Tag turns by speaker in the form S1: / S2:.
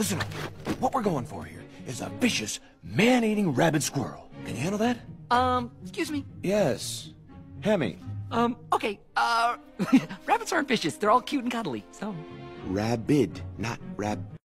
S1: Listen up. What we're going for here is a vicious, man-eating rabid squirrel. Can you handle that?
S2: Excuse me.
S1: Yes. Hemi.
S2: Okay, rabbits aren't vicious. They're all cute and cuddly, so...
S1: Rabid, not rab...